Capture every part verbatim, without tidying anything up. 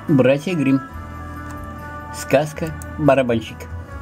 Братья Гримм. Сказка «Барабанщик».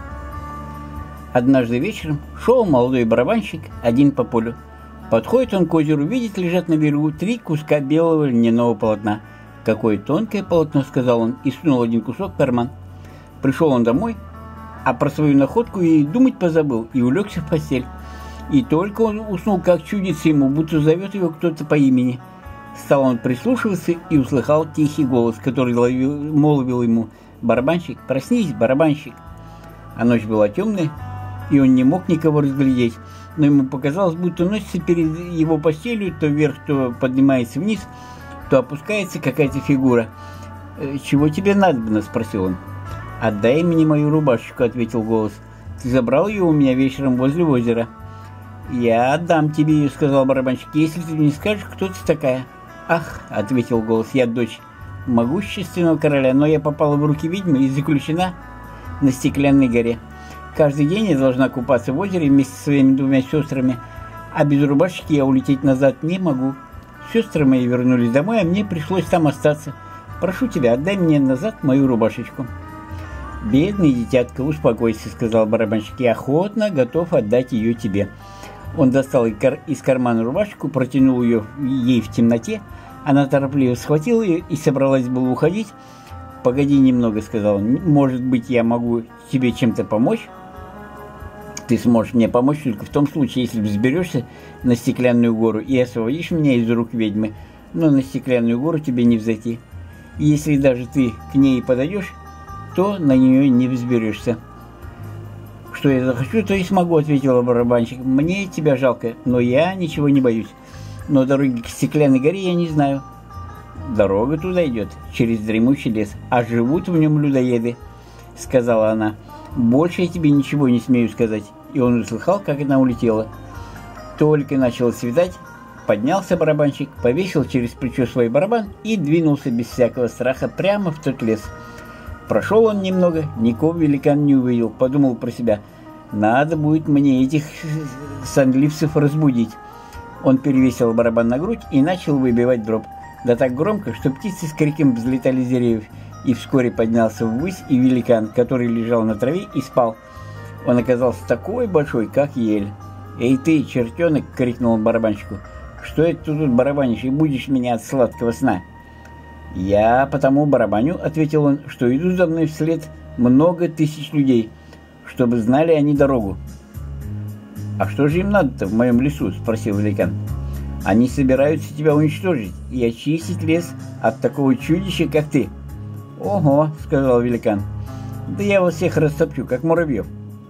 Однажды вечером шел молодой барабанщик один по полю. Подходит он к озеру, видит, лежат на берегу три куска белого льняного полотна. «Какое тонкое полотно», — сказал он, и сунул один кусок в карман. Пришел он домой, а про свою находку и думать позабыл, и улегся в постель. И только он уснул, как чудится ему, будто зовет его кто-то по имени. Стал он прислушиваться и услыхал тихий голос, который ловил, молвил ему: «Барабанщик, проснись, барабанщик». А ночь была темная, и он не мог никого разглядеть, но ему показалось, будто носится перед его постелью, то вверх, то поднимается вниз, то опускается какая-то фигура. «Чего тебе надобно?» — спросил он. «Отдай мне мою рубашечку», — ответил голос. «Ты забрал ее у меня вечером возле озера». «Я отдам тебе ее», — сказал барабанщик, — «если ты не скажешь, кто ты такая». «Ах», — ответил голос, — «я дочь могущественного короля, но я попала в руки ведьмы и заключена на Стеклянной горе. Каждый день я должна купаться в озере вместе со своими двумя сестрами, а без рубашки я улететь назад не могу. Сестры мои вернулись домой, а мне пришлось там остаться. Прошу тебя, отдай мне назад мою рубашечку». «Бедный дитятка, успокойся», — сказал барабанщик, — «я охотно готов отдать ее тебе». Он достал из кармана рубашку, протянул ее ей в темноте. Она торопливо схватила ее и собралась было уходить. «Погоди немного», — сказал он, — «может быть, я могу тебе чем-то помочь?» «Ты сможешь мне помочь только в том случае, если взберешься на Стеклянную гору и освободишь меня из рук ведьмы, но на Стеклянную гору тебе не взойти. Если даже ты к ней подойдешь, то на нее не взберешься». «Что я захочу, то и смогу», — ответила барабанщик. «Мне тебя жалко, но я ничего не боюсь. Но дороги к Стеклянной горе я не знаю». «Дорога туда идет через дремучий лес, а живут в нем людоеды», — сказала она. «Больше я тебе ничего не смею сказать». И он услыхал, как она улетела. Только начало светать, поднялся барабанщик, повесил через плечо свой барабан и двинулся без всякого страха прямо в тот лес. Прошел он немного, никого великан не увидел, подумал про себя: «Надо будет мне этих сонливцев разбудить». Он перевесил барабан на грудь и начал выбивать дробь. Да так громко, что птицы с криком взлетали с деревьев, и вскоре поднялся ввысь и великан, который лежал на траве и спал. Он оказался такой большой, как ель. «Эй ты, чертенок!» — крикнул он барабанщику. «Что это ты тут барабанишь и будешь меня от сладкого сна?» «Я потому барабаню», — ответил он, — «что идут за мной вслед много тысяч людей, чтобы знали они дорогу». «А что же им надо-то в моем лесу?» — спросил великан. «Они собираются тебя уничтожить и очистить лес от такого чудища, как ты». «Ого», — сказал великан, — «да я вас всех растопчу, как муравьев».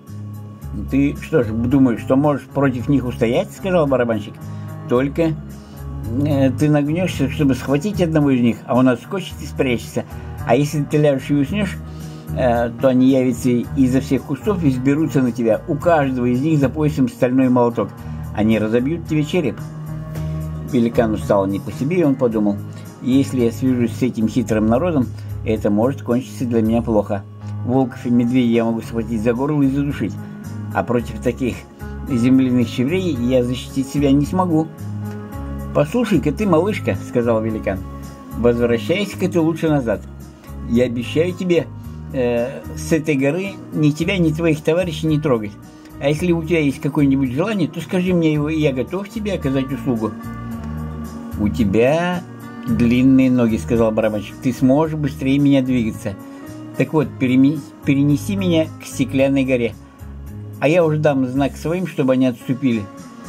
«Ты что ж, думаешь, что можешь против них устоять?» — сказал барабанщик. «Только э, ты нагнешься, чтобы схватить одного из них, а он отскочит и спрячется. А если ты ляжешь и уснешь, э, то они явятся изо всех кустов и сберутся на тебя. У каждого из них за поясом стальной молоток. Они разобьют тебе череп». Великану стало не по себе, и он подумал: «Если я свяжусь с этим хитрым народом, это может кончиться для меня плохо. Волков и медведей я могу схватить за горло и задушить, а против таких земляных щаврей я защитить себя не смогу». «Послушай-ка ты, малышка», — сказал великан, — «возвращайся-ка ты лучше назад. Я обещаю тебе э, с этой горы ни тебя, ни твоих товарищей не трогать. А если у тебя есть какое-нибудь желание, то скажи мне его, и я готов тебе оказать услугу». «У тебя длинные ноги», — сказал барабанщик, — «ты сможешь быстрее меня двигаться. Так вот, перенеси меня к Стеклянной горе, а я уже дам знак своим, чтобы они отступили,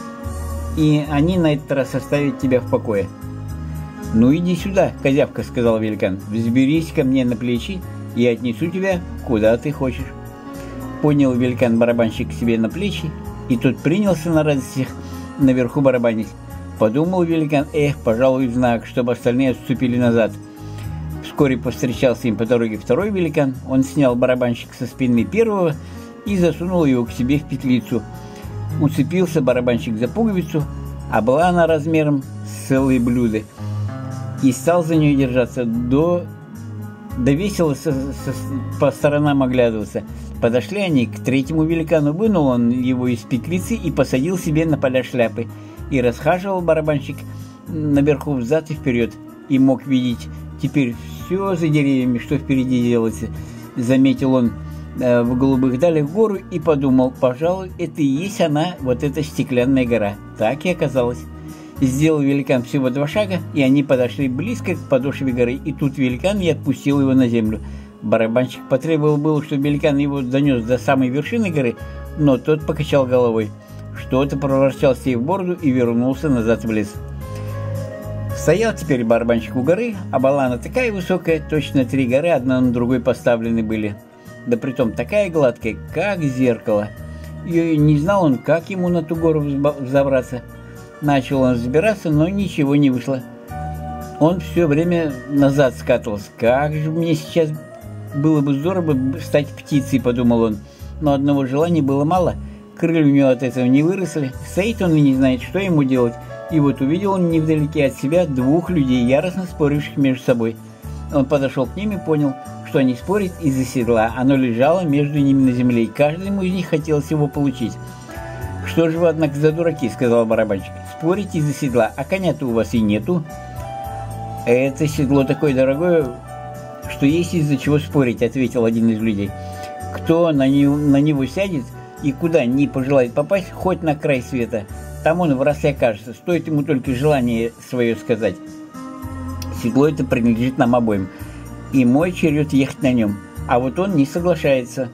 и они на этот раз оставят тебя в покое». «Ну иди сюда, козявка», — сказал великан, — «взберись ко мне на плечи, и я отнесу тебя куда ты хочешь». Поднял великан барабанщик к себе на плечи, и тот принялся на радостях наверху барабанить. Подумал великан: «Эх, пожалуй, знак, чтобы остальные отступили назад». Вскоре повстречался им по дороге второй великан. Он снял барабанщик со спины первого и засунул его к себе в петлицу. Уцепился барабанщик за пуговицу, а была она размером с целые блюда, и стал за нее держаться, до, до весело со, со, по сторонам оглядываться. Подошли они к третьему великану, вынул он его из петлицы и посадил себе на поля шляпы, и расхаживал барабанщик наверху взад и вперед, и мог видеть теперь все за деревьями, что впереди делается. Заметил он э, в голубых далях гору и подумал, пожалуй, это и есть она, вот эта стеклянная гора. Так и оказалось. Сделал великан всего два шага, и они подошли близко к подошве горы, и тут великан и отпустил его на землю. Барабанщик потребовал было, чтобы великан его донес до самой вершины горы, но тот покачал головой. Что-то проворчал себе в бороду и вернулся назад в лес. Стоял теперь барабанщик у горы, а балана такая высокая, точно три горы одна на другой поставлены были. Да притом такая гладкая, как зеркало. И не знал он, как ему на ту гору взобраться. Начал он взбираться, но ничего не вышло. Он все время назад скатывался. Как же мне сейчас было бы здорово стать птицей, подумал он. Но одного желания было мало. Крылья у него от этого не выросли. Стоит он и не знает, что ему делать. И вот увидел он невдалеке от себя двух людей, яростно споривших между собой. Он подошел к ним и понял, что они спорят из-за седла. Оно лежало между ними на земле, и каждому из них хотелось его получить. «Что же вы, однако, за дураки?» — сказал барабанщик. «Спорите из-за седла, а коня-то у вас и нету». «Это седло такое дорогое, что есть из-за чего спорить», — ответил один из людей. «Кто на него, на него сядет и куда ни пожелает попасть, хоть на край света, там он в раз и окажется, стоит ему только желание свое сказать. Седло это принадлежит нам обоим, и мой черед ехать на нем, а вот он не соглашается».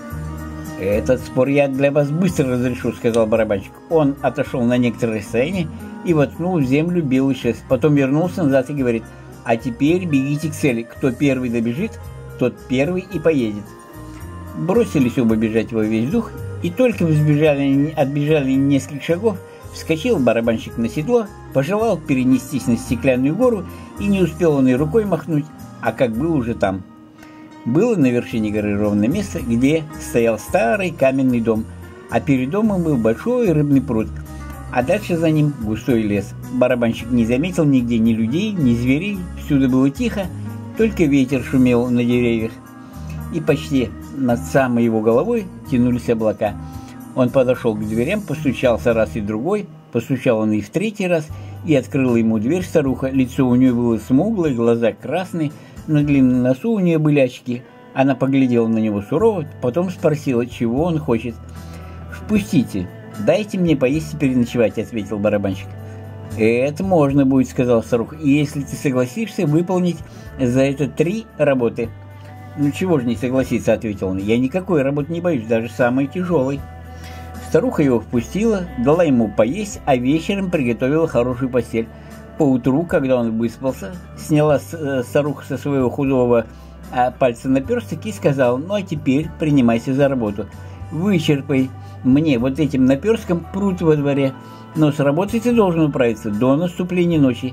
«Этот спор я для вас быстро разрешу», — сказал барабанщик. Он отошел на некоторое расстояние и воткнул в землю белый шест. Потом вернулся назад и говорит: «А теперь бегите к цели. Кто первый добежит, тот первый и поедет». Бросились оба бежать во весь дух, и только взбежали, отбежали несколько шагов, вскочил барабанщик на седло, пожелал перенестись на стеклянную гору, и не успел он и рукой махнуть, а как был уже там. Было на вершине горы ровное место, где стоял старый каменный дом, а перед домом был большой рыбный пруд, а дальше за ним густой лес. Барабанщик не заметил нигде ни людей, ни зверей, всюду было тихо, только ветер шумел на деревьях, и почти над самой его головой тянулись облака. Он подошел к дверям, постучался раз и другой, постучал он и в третий раз, и открыла ему дверь старуха. Лицо у нее было смуглое, глаза красные, на длинном носу у нее были очки. Она поглядела на него сурово, потом спросила, чего он хочет. «Впустите, дайте мне поесть и переночевать», — ответил барабанщик. «Это можно будет», — сказал старуха, — «если ты согласишься выполнить за это три работы». «Ну чего же не согласиться», — ответил он, — «я никакой работы не боюсь, даже самой тяжелой». Старуха его впустила, дала ему поесть, а вечером приготовила хорошую постель. Поутру, когда он выспался, сняла старуха со своего худого пальца наперсток и сказала: «Ну а теперь принимайся за работу. Вычерпай мне вот этим наперстком пруд во дворе, но с работой ты должен управиться до наступления ночи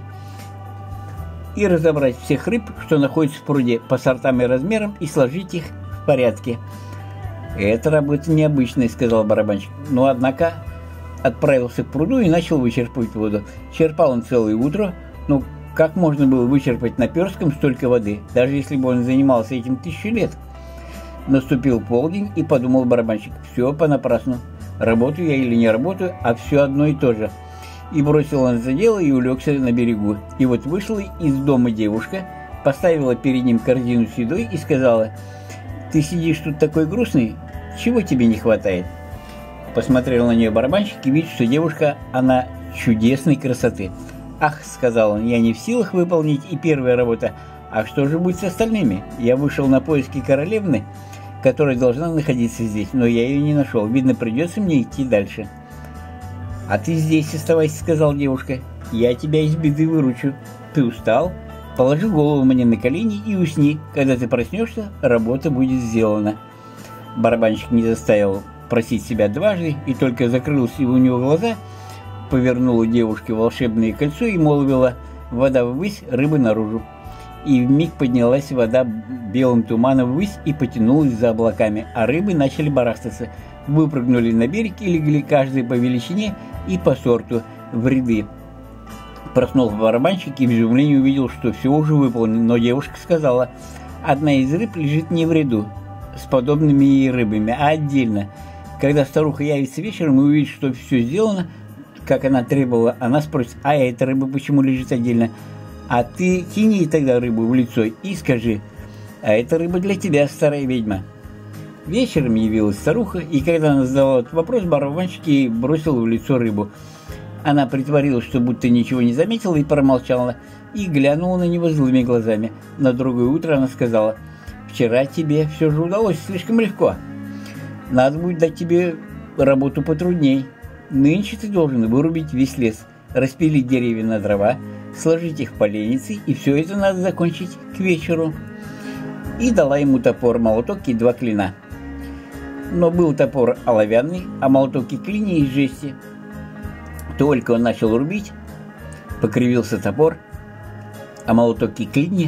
и разобрать всех рыб, что находятся в пруде, по сортам и размерам, и сложить их в порядке». «Это работа необычная», — сказал барабанщик, но однако отправился к пруду и начал вычерпывать воду. Черпал он целое утро, но как можно было вычерпать наперстком столько воды, даже если бы он занимался этим тысячу лет? Наступил полдень, и подумал барабанщик: все понапрасну, работаю я или не работаю, а все одно и то же. И бросил он за дело и улегся на берегу. И вот вышла из дома девушка, поставила перед ним корзину с едой и сказала: «Ты сидишь тут такой грустный, чего тебе не хватает?» Посмотрел на нее барабанщик и видит, что девушка, она чудесной красоты. «Ах, — сказал он, — я не в силах выполнить и первая работа, а что же будет с остальными? Я вышел на поиски королевны, которая должна находиться здесь, но я ее не нашел, видно, придется мне идти дальше». «А ты здесь оставайся, — сказал девушка, — я тебя из беды выручу. Ты устал? Положи голову мне на колени и усни. Когда ты проснешься, работа будет сделана». Барабанщик не заставил просить себя дважды, и только закрылся у него глаза, повернула девушке волшебное кольцо и молвила: «Вода ввысь, рыба наружу». И вмиг поднялась вода белым туманом ввысь и потянулась за облаками, а рыбы начали барахтаться, выпрыгнули на берег и легли каждый по величине и по сорту в ряды. Проснулся барабанщик и в изумлении увидел, что все уже выполнено, но девушка сказала: «Одна из рыб лежит не в ряду с подобными ей рыбами, а отдельно. Когда старуха явится вечером и увидит, что все сделано, как она требовала, она спросит: а эта рыба почему лежит отдельно? А ты кинь ей тогда рыбу в лицо и скажи: а эта рыба для тебя, старая ведьма. Вечером явилась старуха, и когда она задала этот вопрос, барабанщик ей бросил в лицо рыбу. Она притворилась, что будто ничего не заметила, и промолчала, и глянула на него злыми глазами. На другое утро она сказала: вчера тебе все же удалось слишком легко. Надо будет дать тебе работу потрудней. Нынче ты должен вырубить весь лес, распилить деревья на дрова, сложить их в поленницы, и все это надо закончить к вечеру. И дала ему топор, молоток и два клина. Но был топор оловянный, а молоток и клини из жести. Только он начал рубить, покривился топор, а молоток и клини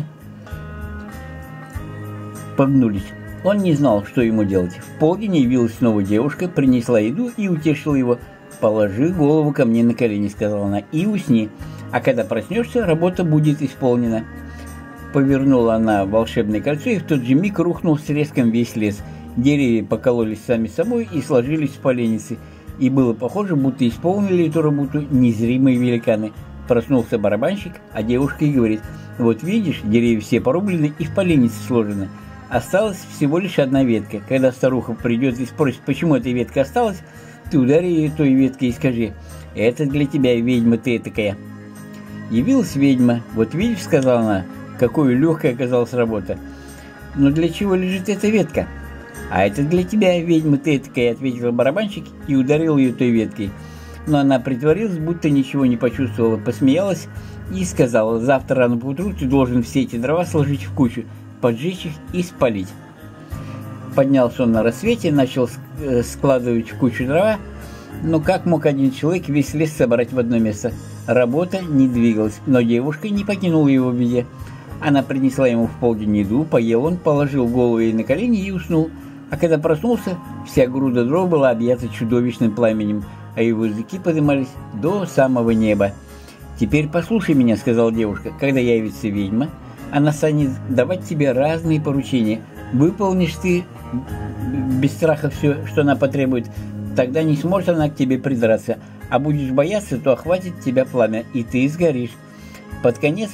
погнулись. Он не знал, что ему делать. В полдень явилась снова девушка, принесла еду и утешила его. «Положи голову ко мне на колени», — сказала она, — «и усни, а когда проснешься, работа будет исполнена». Повернула она волшебное кольцо, и в тот же миг рухнул с треском весь лес. Деревья покололись сами собой и сложились в поленницы, и было похоже, будто исполнили эту работу незримые великаны. Проснулся барабанщик, а девушка и говорит: «Вот видишь, деревья все порублены и в поленницы сложены. Осталась всего лишь одна ветка. Когда старуха придет и спросит, почему эта ветка осталась, ты удари ее той веткой и скажи: это для тебя, ведьма ты этакая». Явилась ведьма. «Вот видишь, — сказала она, — какой легкой оказалась работа. Но для чего лежит эта ветка?» «А это для тебя, ведьма ты этакая, — ответил барабанщик и ударил ее той веткой». Но она притворилась, будто ничего не почувствовала, посмеялась и сказала: «Завтра рано поутру ты должен все эти дрова сложить в кучу, поджечь их и спалить». Поднялся он на рассвете, начал складывать в кучу дрова, но как мог один человек весь лес собрать в одно место? Работа не двигалась, но девушка не покинула его в беде. Она принесла ему в полдень еду, поел он, положил голову ей на колени и уснул. А когда проснулся, вся груда дров была объята чудовищным пламенем, а его языки поднимались до самого неба. «Теперь послушай меня, — сказала девушка, — когда явится ведьма, она станет давать тебе разные поручения. Выполнишь ты без страха все, что она потребует, тогда не сможет она к тебе придраться, а будешь бояться, то охватит тебя пламя, и ты сгоришь. Под конец,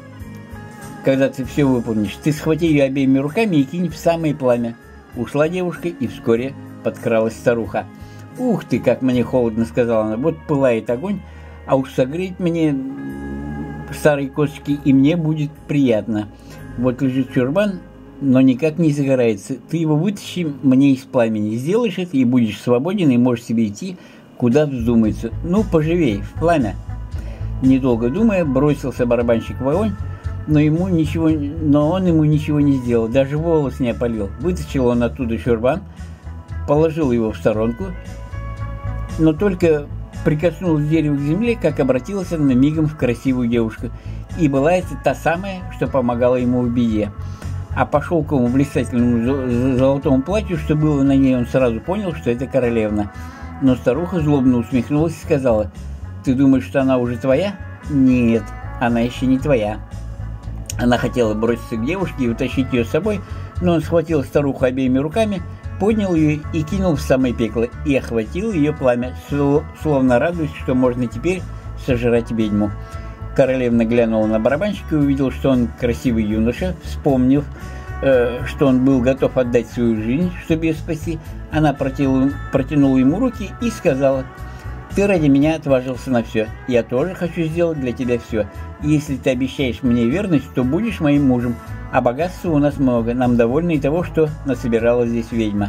когда ты все выполнишь, ты схвати ее обеими руками и кинь в самое пламя». Ушла девушка, и вскоре подкралась старуха. «Ух ты, как мне холодно, — сказала она, — вот пылает огонь, а уж согреть мне старые косточки, и мне будет приятно. Вот лежит чурбан, но никак не загорается. Ты его вытащи мне из пламени, сделаешь это, и будешь свободен, и можешь себе идти, куда вздумается. Ну, поживей, в пламя». Недолго думая, бросился барабанщик в огонь, но, ему ничего, но он ему ничего не сделал, даже волос не опалил. Вытащил он оттуда чурбан, положил его в сторонку, но только прикоснулся дерево к земле, как обратилась она мигом в красивую девушку. И была это та самая, что помогала ему в беде. А по шелковому блистательному золотому платью, что было на ней, он сразу понял, что это королевна. Но старуха злобно усмехнулась и сказала: «Ты думаешь, что она уже твоя? Нет, она еще не твоя». Она хотела броситься к девушке и утащить ее с собой, но он схватил старуху обеими руками, поднял ее и кинул в самое пекло, и охватил ее пламя, словно радуясь, что можно теперь сожрать ведьму. Королевна глянула на барабанщика и увидела, что он красивый юноша. Вспомнив, э, что он был готов отдать свою жизнь, чтобы ее спасти, она протянула, протянула ему руки и сказала: «Ты ради меня отважился на все. Я тоже хочу сделать для тебя все. Если ты обещаешь мне верность, то будешь моим мужем. А богатства у нас много. Нам довольно и того, что насобирала здесь ведьма».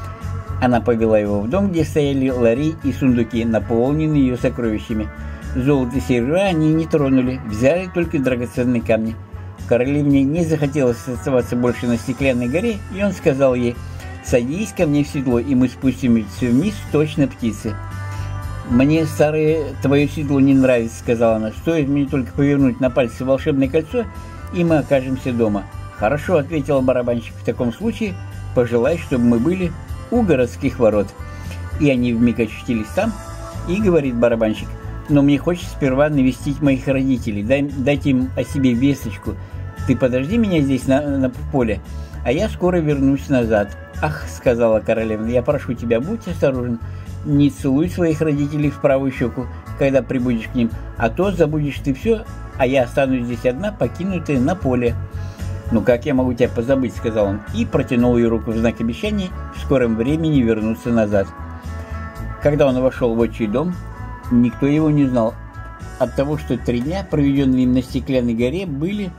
Она повела его в дом, где стояли лари и сундуки, наполненные ее сокровищами. Золото и серебра они не тронули, взяли только драгоценные камни. Королевне не захотелось оставаться больше на стеклянной горе, и он сказал ей: «Садись ко мне в седло, и мы спустимся вниз, точно птицы». «Мне, старое, твое седло не нравится, — сказала она, — стоит мне только повернуть на пальце волшебное кольцо, и мы окажемся дома». «Хорошо, — ответил барабанщик, — в таком случае пожелай, чтобы мы были у городских ворот». И они вмиг очутились там, и говорит барабанщик: «Но мне хочется сперва навестить моих родителей, дай, дать им о себе весточку. Ты подожди меня здесь на, на поле, а я скоро вернусь назад». «Ах, — сказала королевна, — я прошу тебя, будь осторожен. Не целуй своих родителей в правую щеку, когда прибудешь к ним, а то забудешь ты все, а я останусь здесь одна, покинутая на поле». «Ну как я могу тебя позабыть?» — сказал он, и протянул ей руку в знак обещания в скором времени вернуться назад. Когда он вошел в отчий дом, никто его не знал, от того, что три дня, проведенные им на Стеклянной горе, были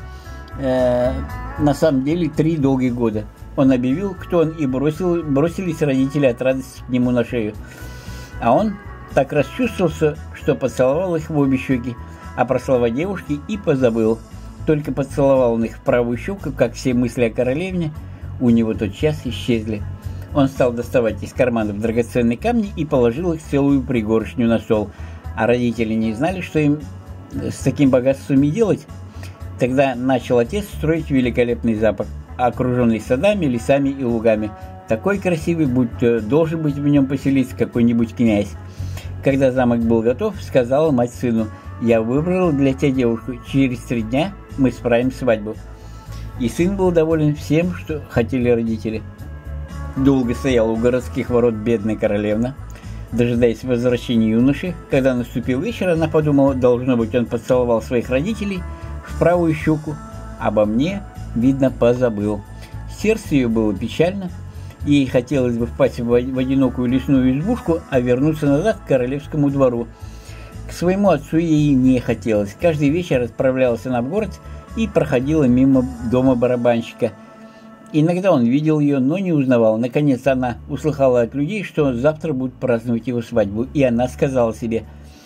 э, на самом деле три долгих года. Он объявил, кто он, и бросил, бросились родители от радости к нему на шею. А он так расчувствовался, что поцеловал их в обе щеки, а про слова девушки и позабыл. Только поцеловал он их в правую щеку, как все мысли о королевне у него тотчас исчезли. Он стал доставать из карманов драгоценные камни и положил их целую пригоршню на стол. А родители не знали, что им с таким богатством и делать. Тогда начал отец строить великолепный замок, окруженный садами, лесами и лугами. Такой красивый, будто должен быть в нем поселиться какой-нибудь князь. Когда замок был готов, сказала мать сыну: «Я выбрал для тебя девушку, через три дня мы справим свадьбу». И сын был доволен всем, что хотели родители. Долго стояла у городских ворот бедная королевна, дожидаясь возвращения юноши. Когда наступил вечер, она подумала, должно быть, он поцеловал своих родителей в правую щеку, обо мне, видно, позабыл. Сердце ее было печально, ей хотелось бы впасть в одинокую лесную избушку, а вернуться назад к королевскому двору. К своему отцу ей не хотелось. Каждый вечер отправлялась она в город и проходила мимо дома барабанщика. Иногда он видел ее, но не узнавал. Наконец она услыхала от людей, что завтра будут праздновать его свадьбу, и она сказала себе: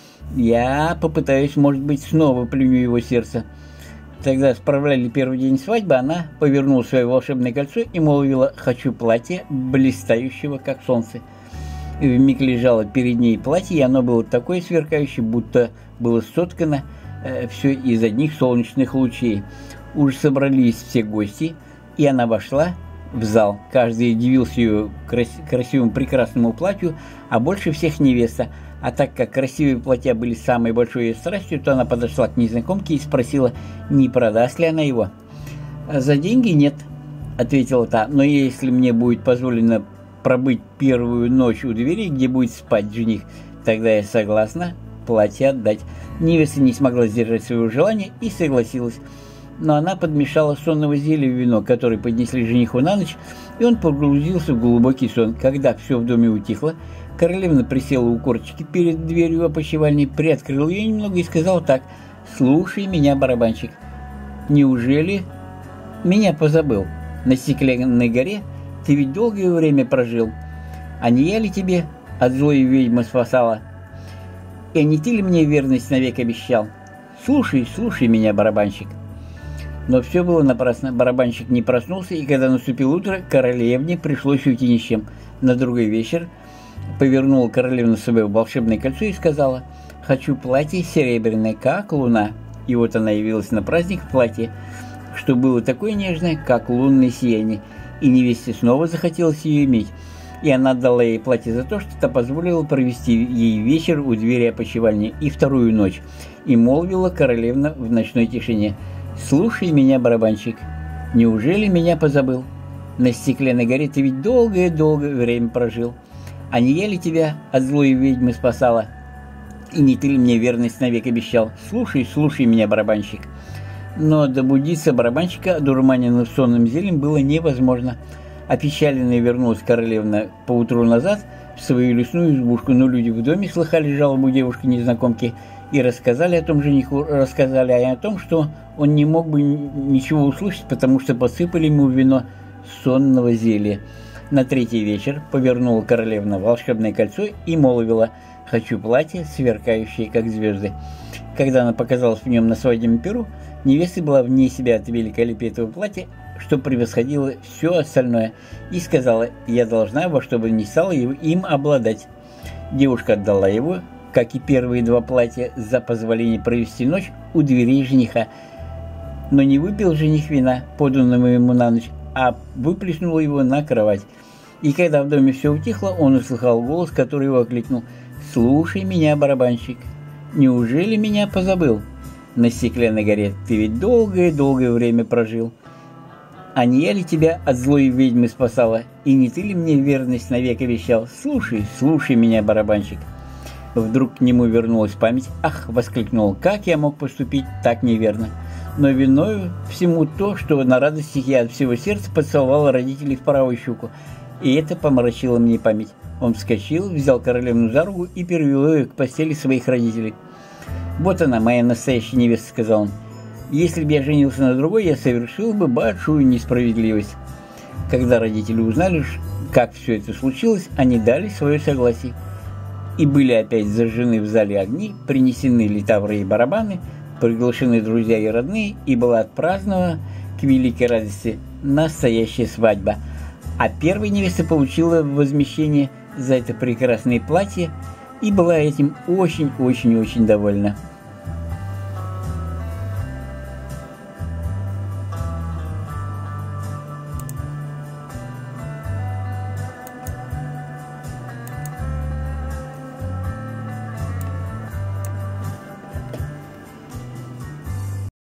«Я попытаюсь, может быть, снова пленю его сердце». Тогда справляли первый день свадьбы, она повернула свое волшебное кольцо и молвила: «Хочу платье, блистающего, как солнце». И вмиг лежало перед ней платье, и оно было такое сверкающее, будто было соткано э, все из одних солнечных лучей. Уже собрались все гости, и она вошла в зал. Каждый удивился ее крас- красивому прекрасному платью, а больше всех невеста. А так как красивые платья были самой большой ее страстью, то она подошла к незнакомке и спросила, не продаст ли она его. «За деньги нет», — ответила та, «но если мне будет позволено пробыть первую ночь у двери, где будет спать жених, тогда я согласна платье отдать». Невеста не смогла сдержать своего желания и согласилась. Но она подмешала сонного зелья в вино, которое поднесли жениху на ночь, и он погрузился в глубокий сон. Когда все в доме утихло, королевна присела у корточки перед дверью опочивальни, приоткрыла ее немного и сказала так: «Слушай меня, барабанщик, неужели меня позабыл? На Стеклянной горе ты ведь долгое время прожил, а не я ли тебе от злой ведьмы спасала? И не ты ли мне верность навек обещал? Слушай, слушай меня, барабанщик». Но все было напрасно. Барабанщик не проснулся, и когда наступило утро, королевне пришлось уйти ни с чем. На другой вечер повернула королевна свое волшебное кольцо и сказала: «Хочу платье серебряное, как луна». И вот она явилась на праздник в платье, что было такое нежное, как лунное сияние, и невесте снова захотелось ее иметь. И она отдала ей платье за то, что та позволила провести ей вечер у двери опочивальни и вторую ночь. И молвила королевна в ночной тишине: «Слушай меня, барабанщик, неужели меня позабыл? На Стеклянной горе ты ведь долгое-долгое время прожил, а не я ли тебя от злой ведьмы спасала? И не ты ли мне верность навек обещал? Слушай, слушай меня, барабанщик». Но добудиться барабанщика, одурманенного сонным зельем, было невозможно. Опечаленная вернулась королевна поутру назад в свою лесную избушку, но люди в доме слыхали жалобу девушки-незнакомки и рассказали о том жениху, рассказали о том, что он не мог бы ничего услышать, потому что посыпали ему в вино сонного зелья. На третий вечер повернула королевна волшебное кольцо и молвила: «Хочу платье, сверкающее, как звезды». Когда она показалась в нем на свадебном пиру, невеста была вне себя от великолепия этого платья, что превосходило все остальное, и сказала: «Я должна во что бы ни стало им обладать». Девушка отдала его, как и первые два платья, за позволение провести ночь у дверей жениха. Но не выпил жених вина, поданного ему на ночь, а выплеснул его на кровать. И когда в доме все утихло, он услыхал голос, который его окликнул: «Слушай меня, барабанщик, неужели меня позабыл? На Стеклянной горе ты ведь долгое-долгое время прожил, а не я ли тебя от злой ведьмы спасала? И не ты ли мне верность навек обещал? Слушай, слушай меня, барабанщик». Вдруг к нему вернулась память. «Ах!» — воскликнул, «как я мог поступить так неверно?» Но виною всему то, что на радостях я от всего сердца поцеловал родителей в правую щеку, и это помрачило мне память. Он вскочил, взял королевну за руку и перевел ее к постели своих родителей. «Вот она, моя настоящая невеста», — сказал он. «Если бы я женился на другой, я совершил бы большую несправедливость». Когда родители узнали, как все это случилось, они дали свое согласие. И были опять зажжены в зале огни, принесены литавры и барабаны, приглашены друзья и родные, и была отпразднована к великой радости настоящая свадьба. А первая невеста получила возмещение за это прекрасное платье и была этим очень-очень-очень довольна.